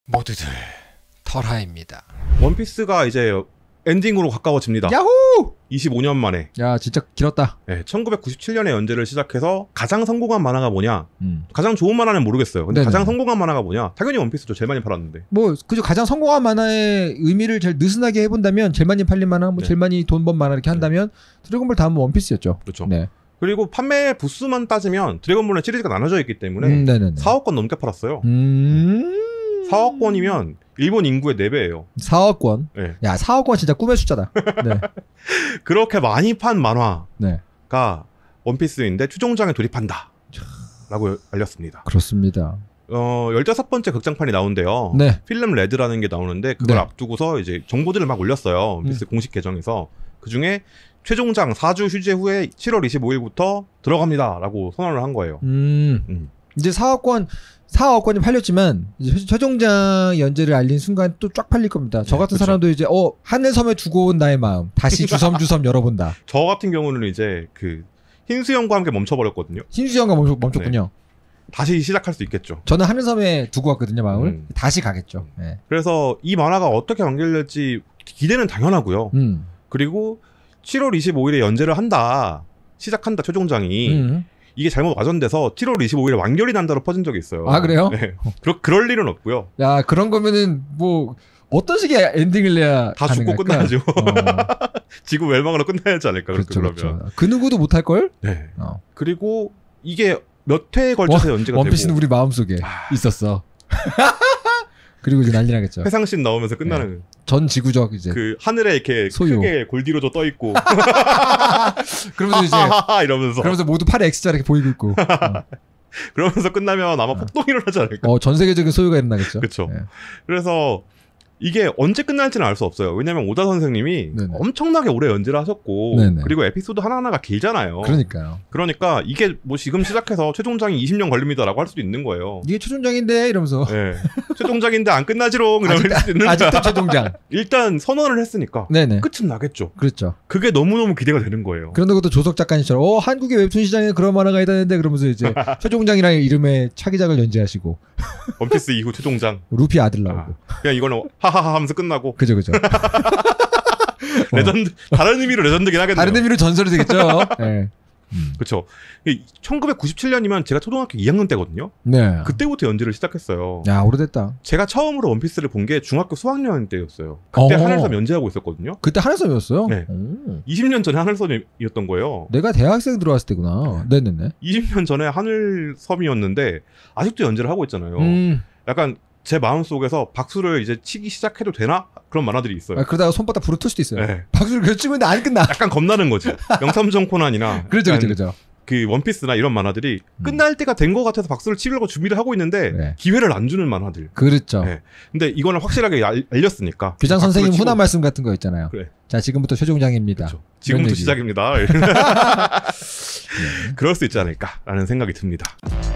모두들 털하입니다. 원피스가 이제 엔딩으로 가까워집니다. 야호! 25년 만에. 야 진짜 길었다. 네, 1997년에 연재를 시작해서 가장 성공한 만화가 뭐냐? 가장 좋은 만화는 모르겠어요. 근데 네네. 가장 성공한 만화가 뭐냐? 당연히 원피스죠. 제일 많이 팔았는데. 뭐 그저 가장 성공한 만화의 의미를 제일 느슨하게 해본다면 제일 많이 팔린 만화, 뭐 네. 제일 많이 돈 번 만화 이렇게 한다면 드래곤볼 다음은 원피스였죠. 그렇죠. 네. 그리고 판매 부수만 따지면 드래곤볼은 시리즈가 나눠져 있기 때문에 네네네. 4억 권 넘게 팔았어요. 4억 권이면 일본 인구의 4배예요. 4억 원. 네. 야 4억 원 진짜 꿈의 숫자다. 네. 그렇게 많이 판 만화가 네. 원피스인데 최종장에 돌입한다 라고 알렸습니다. 그렇습니다. 15번째 극장판이 나온대요. 네. 필름 레드라는 게 나오는데 그걸 네. 앞두고서 이제 정보들을 막 올렸어요. 원피스 공식 계정에서. 그중에 최종장 4주 휴재 후에 7월 25일부터 들어갑니다 라고 선언을 한 거예요. 이제 4억 권이 팔렸지만 이제 최종장 연재를 알린 순간 또 쫙 팔릴 겁니다. 저 네, 같은 그쵸. 사람도 이제 하늘섬에 두고 온 나의 마음 다시 주섬주섬 열어본다. 저 같은 경우는 이제 그 흰수염과 함께 멈춰버렸거든요. 신수영과 멈췄군요. 다시 시작할 수 있겠죠. 저는 하늘섬에 두고 왔거든요, 마음을. 다시 가겠죠. 네. 그래서 이 만화가 어떻게 완결될지 기대는 당연하고요. 그리고 7월 25일에 연재를 시작한다 최종장이. 이게 잘못 와전돼서 7월 25일에 완결이 난다로 퍼진 적이 있어요. 아, 그래요? 네. 그럴 일은 없고요. 야, 그런 거면은 뭐 어떤 식의 엔딩을 내야 다 죽고 가능할까? 끝나야죠. 지구 멸망으로 끝나야지 않을까. 그렇죠, 그러면. 그렇죠. 그 누구도 못할 걸? 네. 그리고 이게 몇 회에 걸쳐서 연재가 원피스는 되고 우리 마음속에 있었어. 그리고 이제 난리 나겠죠. 회상씬 나오면서 끝나는 전 지구적 이제 그 하늘에 이렇게 소요. 크게 골디로저 떠 있고 그러면서 이제 이러면서 그러면서 모두 팔에 X자 이렇게 보이고 있고. 그러면서 끝나면 아마 폭동이 일어나지 않을까. 전 세계적인 소요가 일어나겠죠. 그렇죠. 네. 그래서 이게 언제 끝날지는 알 수 없어요. 왜냐면 오다 선생님이 네네. 엄청나게 오래 연재를 하셨고 네네. 그리고 에피소드 하나하나가 길잖아요. 그러니까요. 그러니까 이게 뭐 지금 시작해서 최종장이 20년 걸립니다라고 할 수도 있는 거예요. 이게 최종장인데 이러면서 네. 최종장인데 안 끝나지롱 이럴 수도 있는 아직도 최종장. 일단 선언을 했으니까 네네. 끝은 나겠죠. 그렇죠. 그게 너무너무 기대가 되는 거예요. 그런데 그것도 조석 작가님처럼 한국의 웹툰 시장에 그런 만화가 있다는데 그러면서 이제 최종장이라는 이름의 차기작을 연재하시고 원피스 이후 최종장. 루피 아들 나오고. 그냥 이거는 하하하 하면서 끝나고 그죠. 레전드 다른 의미로 레전드긴 하겠네요. 다른 의미로 전설이 되겠죠. 네. 그렇죠. 1997년이면 제가 초등학교 2학년 때거든요. 네. 그때부터 연재를 시작했어요. 야 오래됐다. 제가 처음으로 원피스를 본 게 중학교 수학년 때였어요. 그때 하늘섬 연재하고 있었거든요. 그때 하늘섬이었어요? 네. 20년 전에 하늘섬이었던 거예요. 내가 대학생 들어왔을 때구나. 네네네. 20년 전에 하늘섬이었는데 아직도 연재를 하고 있잖아요. 약간 제 마음속에서 박수를 이제 치기 시작해도 되나? 그런 만화들이 있어요. 그러다가 손바닥 부르틀 수도 있어요. 네. 박수를 계속 치면 안 끝나. 약간 겁나는 거지. 영삼정 코난이나 그렇죠. 그 원피스나 이런 만화들이 끝날 때가 된 것 같아서 박수를 치려고 준비를 하고 있는데 네. 기회를 안 주는 만화들. 그렇죠. 네. 근데 이거는 확실하게 알렸으니까. 교장 박수를 선생님 치고. 훈화 말씀 같은 거 있잖아요. 그래. 자 지금부터 최종장입니다. 그렇죠. 지금부터 얘기. 시작입니다. 그럴 수 있지 않을까라는 생각이 듭니다.